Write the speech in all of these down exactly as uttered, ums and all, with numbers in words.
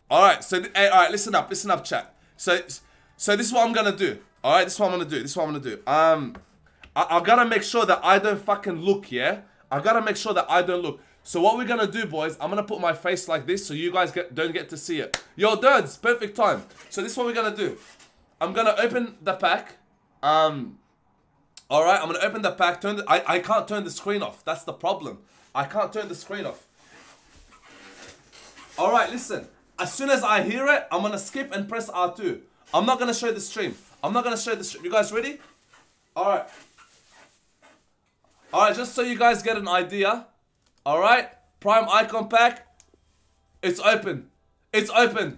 All right. So, hey, all right. Listen up. Listen up, chat. So, so this is what I'm gonna do. All right. This is what I'm gonna do. This is what I'm gonna do. Um, I, I gotta make sure that I don't fucking look. Yeah. I gotta make sure that I don't look. So what we're gonna do, boys? I'm gonna put my face like this so you guys get don't get to see it. Yo, dudes, perfect time. So this is what we're gonna do. I'm gonna open the pack. Um. All right. I'm gonna open the pack. Turn. The, I I can't turn the screen off. That's the problem. I can't turn the screen off. All right. Listen. As soon as I hear it, I'm gonna skip and press R two. I'm not gonna show the stream. I'm not gonna show the stream. You guys ready? All right. All right. Just so you guys get an idea. All right. Prime icon pack. It's open. It's open.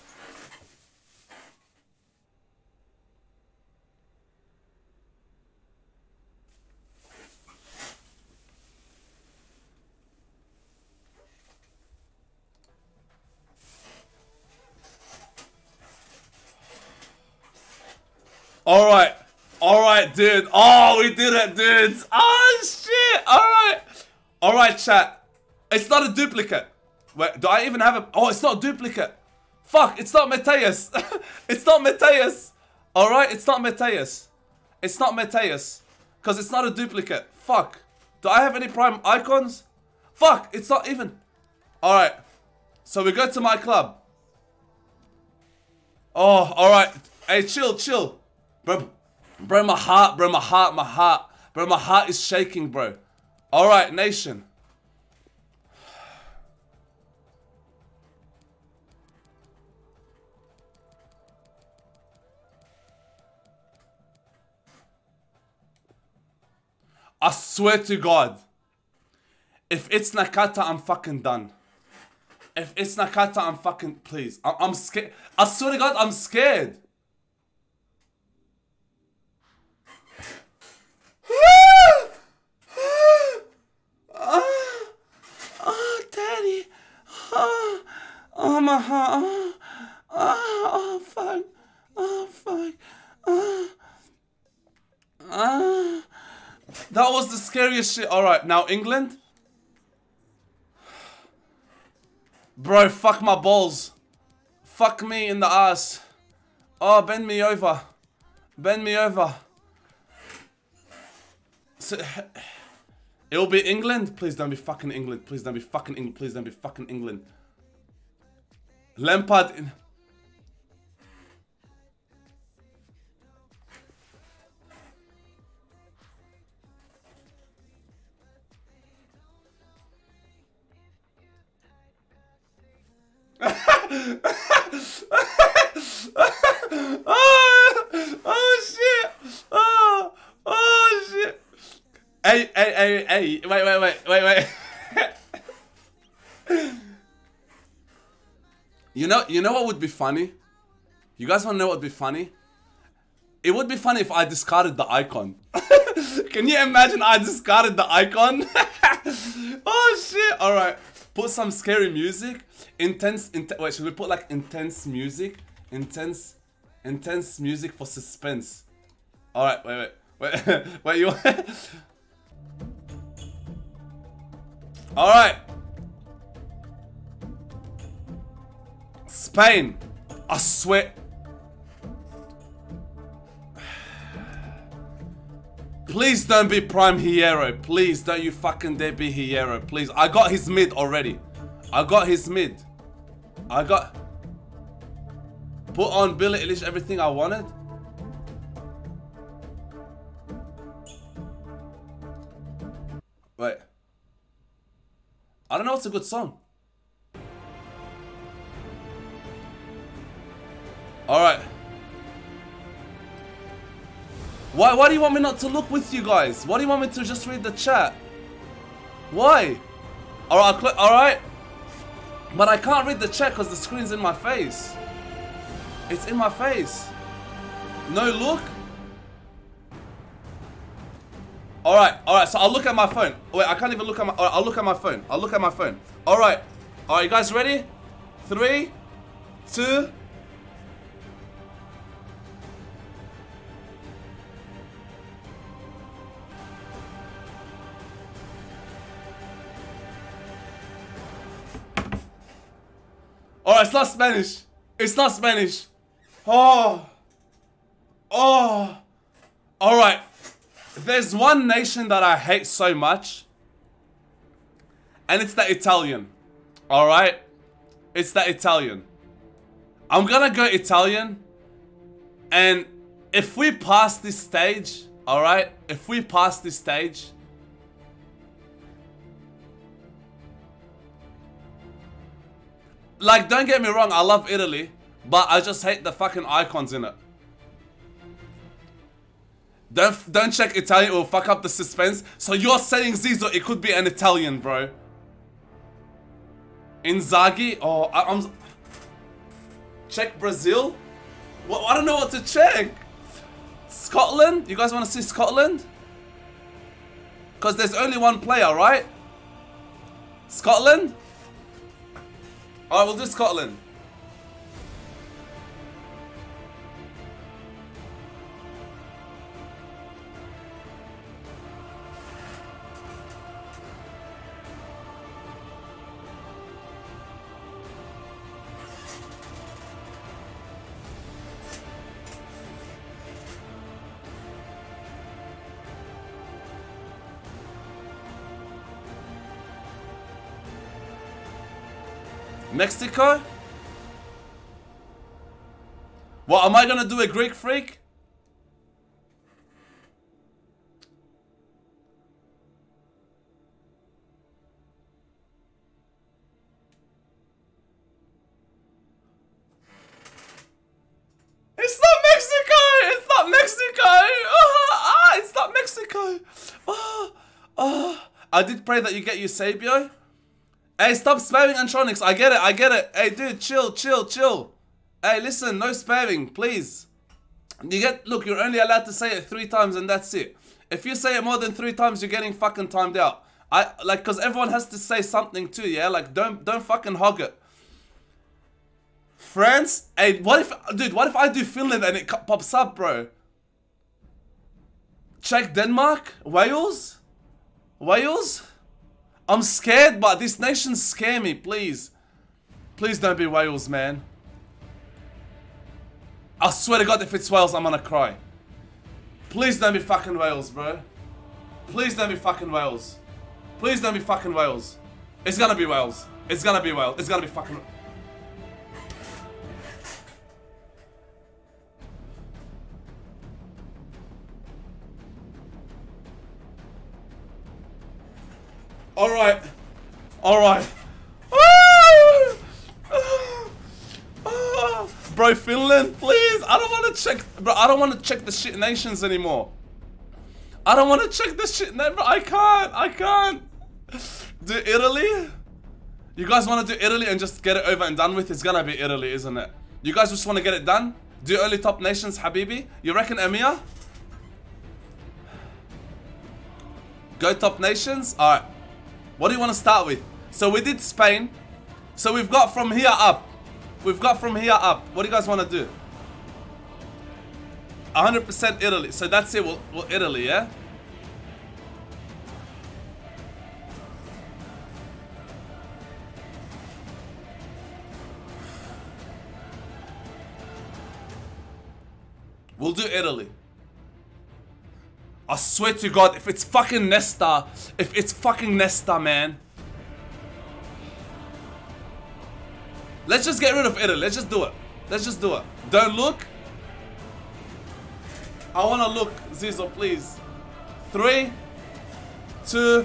All right, all right, dude. Oh, we did it, dudes. Oh shit! All right, all right, chat. It's not a duplicate. Wait, do I even have a? Oh, it's not a duplicate. Fuck! It's not Mateus. It's not Mateus. All right, it's not Mateus. It's not Mateus, cause it's not a duplicate. Fuck. Do I have any prime icons? Fuck! It's not even. All right. So we go to my club. Oh, all right. Hey, chill, chill. Bro, bro, my heart, bro, my heart, my heart. Bro, my heart is shaking, bro. Alright, nation. I swear to God. If it's Nakata, I'm fucking done. If it's Nakata, I'm fucking... Please. I'm, I'm scared. I swear to God, I'm scared. Oh, oh, daddy. Oh, oh my heart. Oh, oh, oh, fuck. Oh, fuck. Oh, oh. That was the scariest shit. Alright, now England. Bro, fuck my balls. Fuck me in the ass. Oh, bend me over. Bend me over. So, it'll be England. Please don't be fucking England. Please don't be fucking England. Please don't be fucking England. Lampard in. oh, oh shit! Oh, oh shit! Hey, hey, hey, hey! Wait, wait, wait, wait, wait! you know, you know what would be funny? You guys want to know what would be funny? It would be funny if I discarded the icon. Can you imagine I discarded the icon? oh shit! All right, put some scary music. Intense. Int wait, should we put like intense music? Intense, intense music for suspense. All right, wait, wait, wait, wait. You. All right. Spain. I swear. Please don't be Prime Hierro. Please don't you fucking dare be Hierro. Please. I got his mid already. I got his mid. I got... Put on Billie Eilish everything I wanted. Wait. I don't know what's a good song. Alright. Why, why do you want me not to look with you guys? Why do you want me to just read the chat? Why? Alright, alright. But I can't read the chat because the screen's in my face. It's in my face. No look. Alright, alright, so I'll look at my phone. Wait, I can't even look at my... I'll look at my phone. I'll look at my phone. Alright. Alright, you guys ready? Three, two... Alright, it's not Spanish. It's not Spanish. Oh. Oh. Alright. There's one nation that I hate so much. And it's the Italian. Alright? It's the Italian. I'm gonna go Italian. And if we pass this stage, alright? If we pass this stage, like, don't get me wrong, I love Italy, but I just hate the fucking icons in it. Don't don't check Italian, it will fuck up the suspense. So you're saying Zizou, it could be an Italian, bro. Inzaghi? Oh, I, I'm... Check Brazil? Well, I don't know what to check. Scotland? You guys want to see Scotland? Because there's only one player, right? Scotland? Alright, we'll do Scotland. Mexico? What, am I gonna do a Greek freak? It's not Mexico! It's not Mexico! Oh, ah, it's not Mexico! Oh, oh. I did pray that you get Eusebio. Hey, stop spamming Antronics. I get it, I get it. Hey, dude, chill, chill, chill. Hey, listen, no spamming, please. You get, look, you're only allowed to say it three times and that's it. If you say it more than three times, you're getting fucking timed out. I, like, cause everyone has to say something too, yeah? Like, don't, don't fucking hog it. France? Hey, what if, dude, what if I do Finland and it pops up, bro? Check Denmark? Wales? Wales? I'm scared, but these nations scare me, please. Please don't be Wales, man. I swear to God, if it's Wales, I'm gonna cry. Please don't be fucking Wales, bro. Please don't be fucking Wales. Please don't be fucking Wales. It's gonna be Wales. It's gonna be Wales. It's gonna be fucking... Alright. Alright. Ah! Ah! Ah! Bro, Finland, please. I don't want to check. Bro, I don't want to check the shit nations anymore. I don't want to check the shit. Bro, I can't. I can't. Do Italy? You guys want to do Italy and just get it over and done with? It's gonna be Italy, isn't it? You guys just want to get it done? Do early top nations, Habibi? You reckon Emir? Go top nations? Alright. What do you want to start with? So we did Spain. So we've got from here up. We've got from here up. What do you guys want to do? one hundred percent Italy. So that's it. We'll, we'll Italy, yeah? We'll do Italy. I swear to God, if it's fucking Nesta, if it's fucking Nesta, man. Let's just get rid of Italy. Let's just do it. Let's just do it. Don't look. I want to look, Zizou, please. Three, two.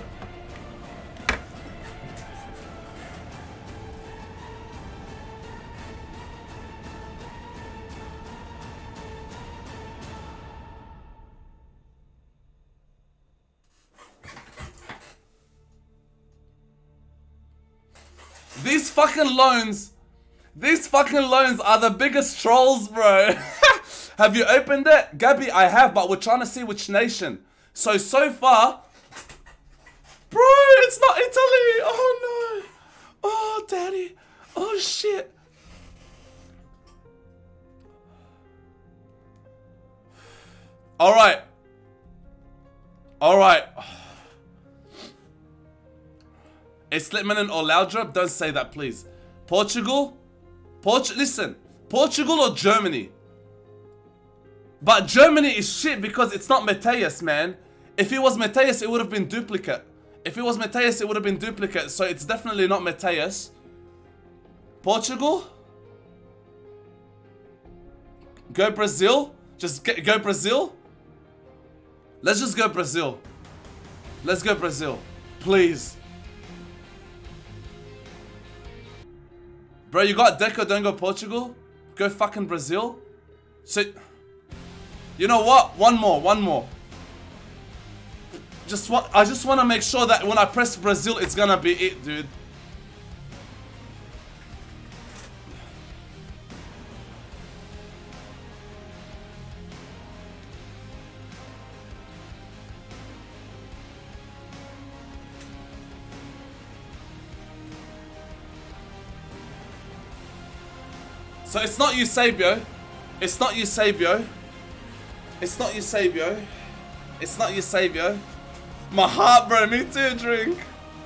These fucking loans, these fucking loans are the biggest trolls, bro. Have you opened it? Gabby, I have, but we're trying to see which nation. So, so far... Bro, it's not Italy! Oh no! Oh, daddy! Oh shit! Alright. Alright. Is Slipman and Olaudrup? Don't say that, please. Portugal? Port listen, Portugal or Germany? But Germany is shit because it's not Mateus, man. If it was Mateus, it would have been duplicate. If it was Mateus, it would have been duplicate. So it's definitely not Mateus. Portugal? Go Brazil? Just get, go Brazil? Let's just go Brazil. Let's go Brazil. Please. Bro, you got Deco, don't go Portugal? Go fucking Brazil? So, you know what? One more, one more. Just what I just want to make sure that when I press Brazil, it's gonna be it, dude. So it's not Eusebio. It's not Eusebio. It's not Eusebio. It's not Eusebio. My heart, bro. Me too, drink.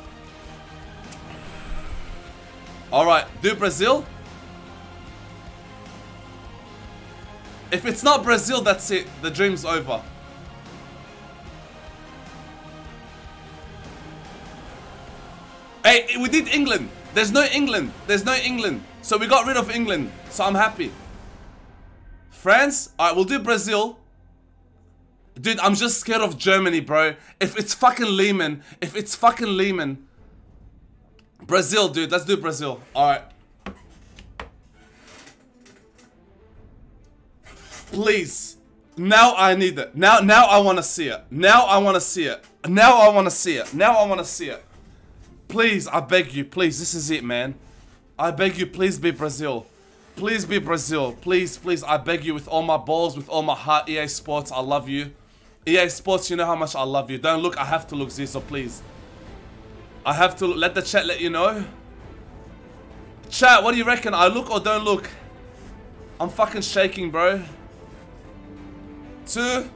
Alright, do Brazil. If it's not Brazil, that's it. The dream's over. Hey, we did England. There's no England. There's no England. So we got rid of England. So I'm happy. France? Alright, we'll do Brazil. Dude, I'm just scared of Germany, bro. If it's fucking Lehman. If it's fucking Lehman. Brazil, dude. Let's do Brazil. Alright. Please. Now I need it. Now, now I want to see it. Now I want to see it. Now I want to see it. Now I want to see it. Please, I beg you. Please, this is it, man. I beg you, please be Brazil. Please be Brazil. Please, please, I beg you with all my balls, with all my heart. E A Sports, I love you. E A Sports, you know how much I love you. Don't look, I have to look, Zizo, please. I have to look. Let the chat let you know. Chat, what do you reckon? I look or don't look? I'm fucking shaking, bro. Two.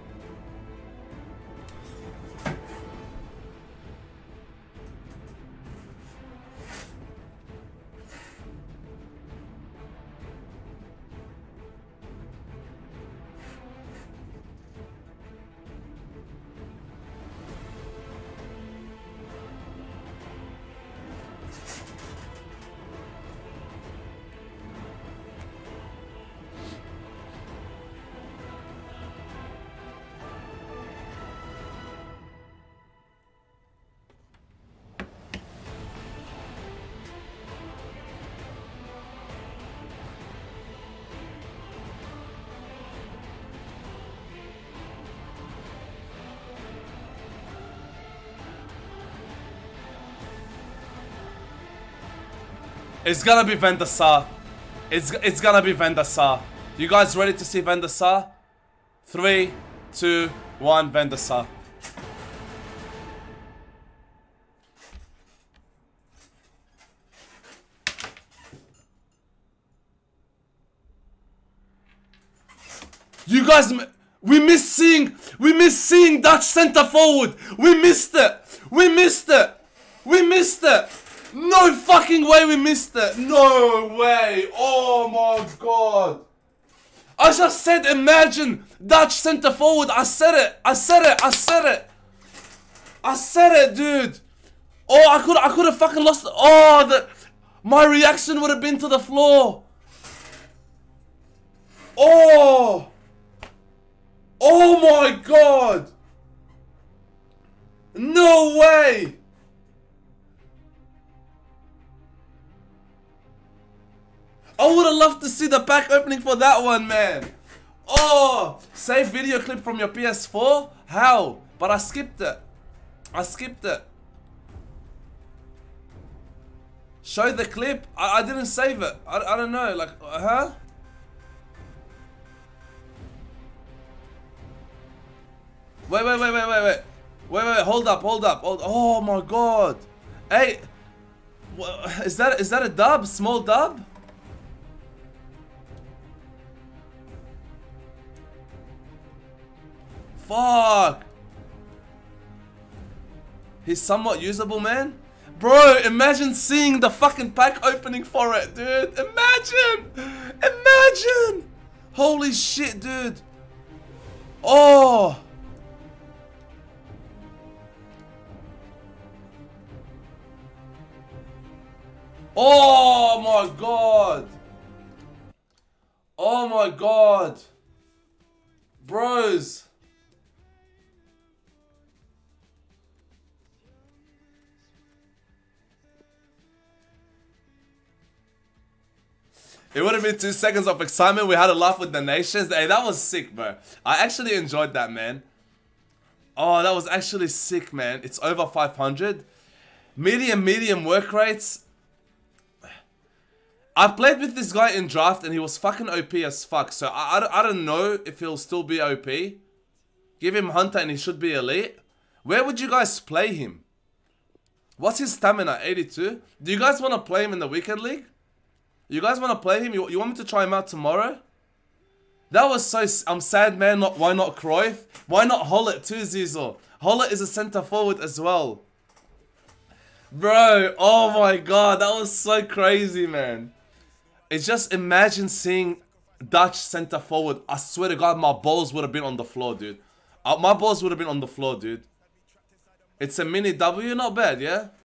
It's gonna be Van der Sar. It's, it's gonna be Van der Sar. You guys ready to see Van der Sar? Three, two, one, Van der Sar. You guys, we missed seeing, we missed seeing Dutch centre forward. We missed it. We missed it. We missed it. No fucking way we missed it. No way. Oh my god. I just said imagine Dutch centre forward. I said it. I said it. I said it. I said it, dude. Oh, I could I could have fucking lost it. Oh, the my reaction would have been to the floor. Oh. Oh my god. No way. I would have loved to see the pack opening for that one, man. Oh, save video clip from your P S four? How? But I skipped it. I skipped it. Show the clip? I, I didn't save it. I, I don't know, like, huh? Wait, wait, wait, wait, wait, wait. Wait, wait, wait, hold up, hold up. Hold, oh my god. Hey, is that, is that a dub? Small dub? Fuck. He's somewhat usable, man. Bro, imagine seeing the fucking pack opening for it, dude. Imagine. Imagine. Holy shit, dude. Oh. Oh my god. Oh my god. Bros. It would have been two seconds of excitement. We had a laugh with the nations. Hey, that was sick, bro. I actually enjoyed that, man. Oh, that was actually sick, man. It's over five hundred. Medium, medium work rates. I played with this guy in draft and he was fucking O P as fuck. So I, I, I don't know if he'll still be O P. Give him Hunter and he should be elite. Where would you guys play him? What's his stamina? eighty-two? Do you guys want to play him in the weekend league? You guys want to play him? You, you want me to try him out tomorrow? That was so... I'm sad, man. Not, why not Cruyff? Why not Hollett too, Zizel? Hollett is a centre forward as well. Bro, oh my god. That was so crazy, man. It's just imagine seeing Dutch centre forward. I swear to god, my balls would have been on the floor, dude. Uh, my balls would have been on the floor, dude. It's a mini W. Not bad, yeah?